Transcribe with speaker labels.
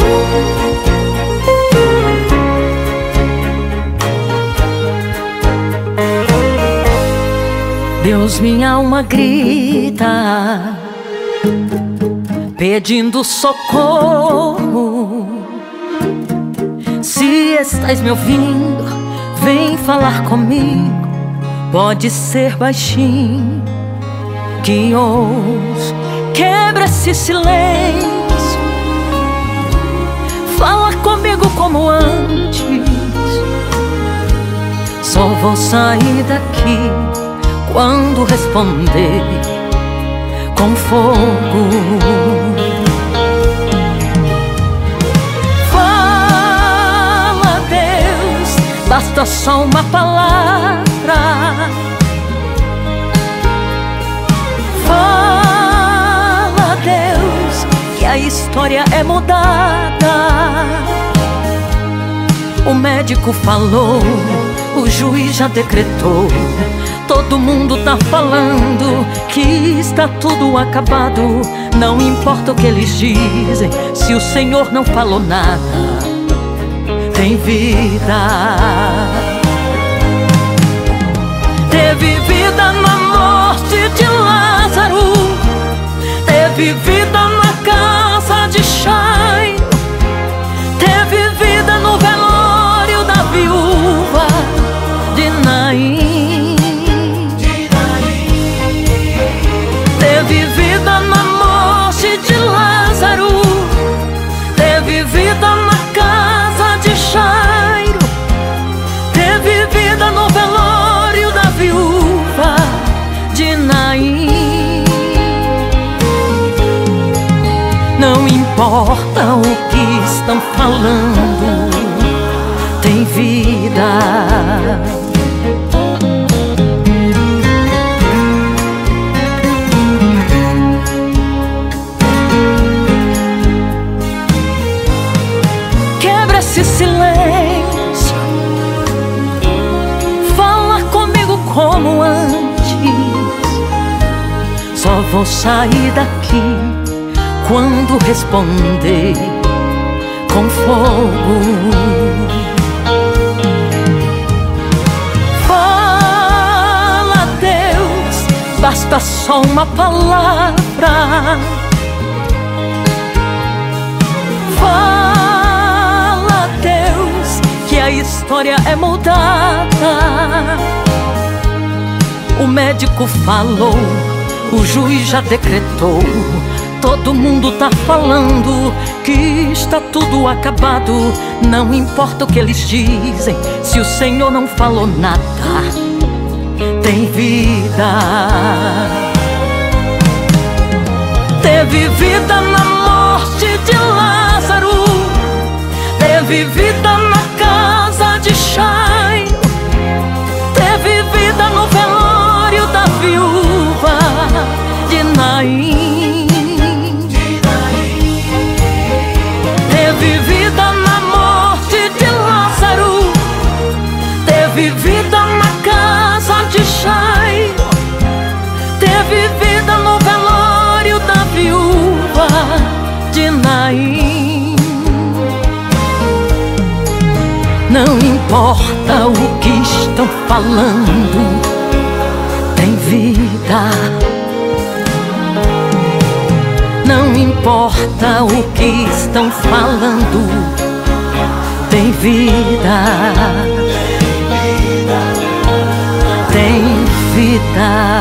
Speaker 1: Deus, minha alma grita, pedindo socorro. Se estás me ouvindo, vem falar comigo. Pode ser baixinho, que ouço. Quebra esse silêncio, fala comigo como antes. Só vou sair daqui quando responder com fogo. Fala, Deus, basta só uma palavra. Fala, Deus, que a história é mudada. O médico falou, o juiz já decretou. Todo mundo tá falando que está tudo acabado. Não importa o que eles dizem, se o Senhor não falou nada, tem vida. Teve vida na morte de Lázaro, teve vida na casa de Jairo, teve vida no velório da viúva de Naim. Teve vida na morte de Lázaro, teve vida na casa de Jairo, teve vida no velório da viúva de Naim. Não importa o que estão falando, tem vida. Esse silêncio, fala comigo como antes. Só vou sair daqui quando responder com fogo. Fala, Deus, basta só uma palavra. Que a história é mudada. O médico falou, o juiz já decretou. Todo mundo tá falando que está tudo acabado. Não importa o que eles dizem, se o Senhor não falou nada, tem vida. Teve vida na morte de Lázaro, teve vida na casa de Jairo, teve vida no velório da viúva de Naim. Teve vida na morte de Lázaro, teve vida na casa de Jairo, teve vida no velório da viúva de Naim. Não importa o que estão falando, tem vida. Não importa o que estão falando, tem vida. Tem vida.